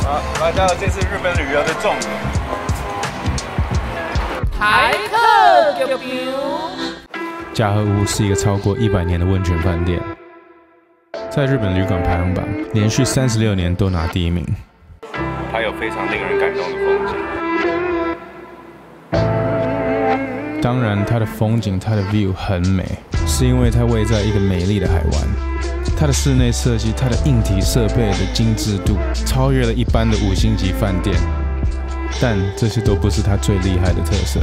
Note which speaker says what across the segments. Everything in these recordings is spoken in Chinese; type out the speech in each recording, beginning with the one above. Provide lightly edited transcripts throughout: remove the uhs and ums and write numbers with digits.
Speaker 1: 好，来到这次日本旅游的重点。
Speaker 2: 台客
Speaker 3: 嘉禾屋是一个超过100年的温泉饭店，在日本旅馆排行榜连续36年都拿第1名。
Speaker 1: 它有非常令人感动的风景。
Speaker 3: 当然，它的风景，它的 view 很美，是因为它位在一个美丽的海湾。它的室内设计，它的硬体设备的精致度，超越了一般的5星级饭店。但这些都不是它最厉害的特色。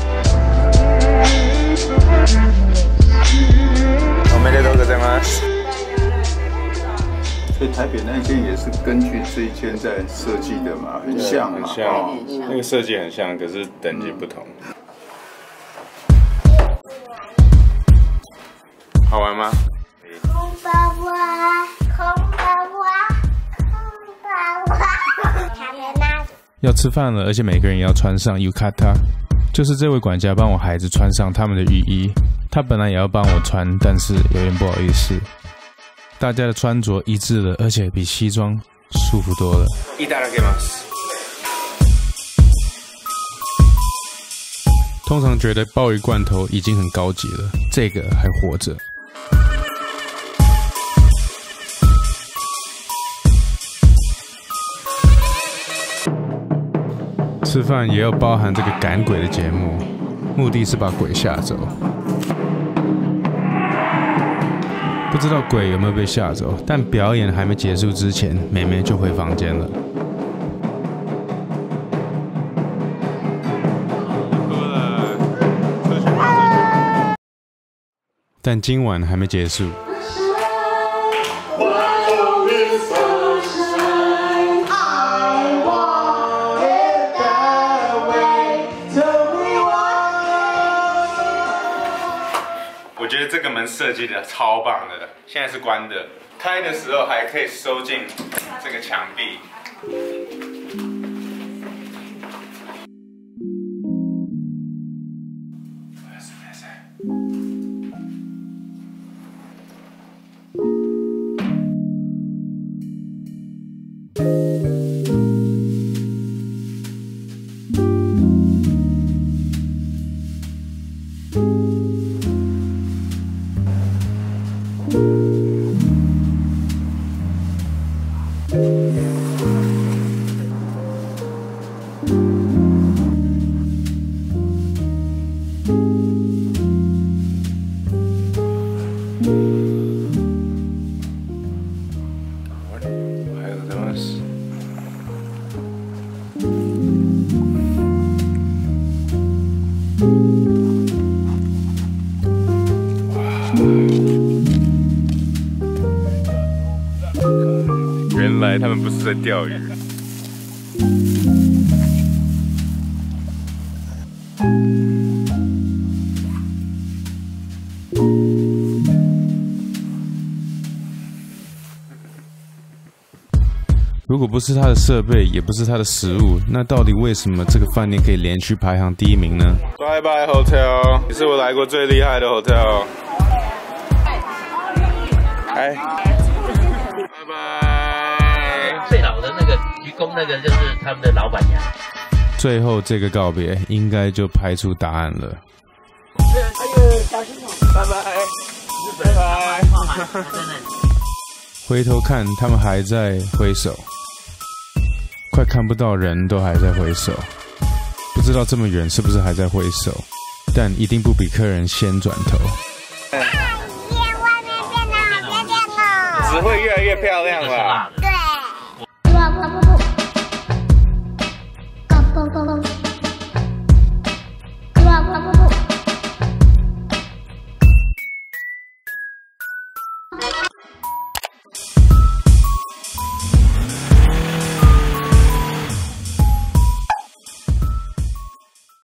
Speaker 1: おめでとうございます。
Speaker 4: 所以台北那间也是根据这一间在设计的嘛，很像嘛，
Speaker 1: 很像，那个设计很像，可是等级不同。好玩吗？
Speaker 5: 空巴哇，空巴哇，空巴哇，卡莲娜。
Speaker 3: 要吃饭了，而且每个人也要穿上 yukata， 就是这位管家帮我孩子穿上他们的雨衣。他本来也要帮我穿，但是有点不好意思。大家的穿着一致了，而且比西装舒服多了。
Speaker 1: いただきます。
Speaker 3: 通常觉得鲍鱼罐头已经很高级了，这个还活着。吃饭也要包含这个赶鬼的节目，目的是把鬼吓走。不知道鬼有没有被吓走，但表演还没结束之前，妹妹就回房间了。但今晚还没结束。
Speaker 1: 我觉得这个门设计的超棒的，现在是关的，开的时候还可以收进这个墙壁。 原来他们不是在钓鱼。
Speaker 3: 如果不是它的设备，也不是它的食物，那到底为什么这个饭店可以连续排行第1名呢？
Speaker 1: 拜拜 hotel， 你是我来过最厉害的 hotel。哎，拜拜。
Speaker 2: 最老的那个愚公，那个就是他们的老板娘。
Speaker 3: 最后这个告别，应该就拍出答案了。
Speaker 5: 哎呦，小心哦！
Speaker 1: 拜拜，拜拜。
Speaker 3: 回头看，他们还在挥手，快看不到人都还在挥手，不知道这么远是不是还在挥手，但一定不比客人先转头。
Speaker 5: 外面变得好漂亮哦！
Speaker 1: 只会越来越漂亮了。
Speaker 5: 对。不不不不。